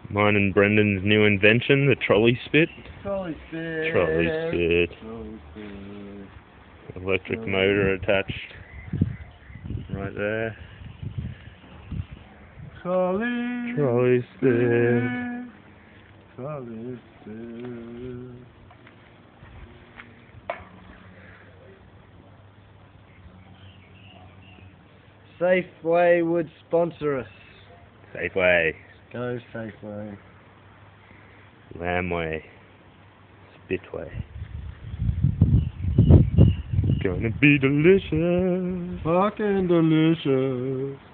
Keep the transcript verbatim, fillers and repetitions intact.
Mine and Brendan's new invention, the trolley spit. Trolley spit. Trolley spit. Trolley spit. Electric Trolley. motor attached right there. Trolley. Trolley spit. Trolley spit. Safeway would sponsor us. Safeway. Go Safeway. Lambway. Spitway. Gonna be delicious. Fucking delicious.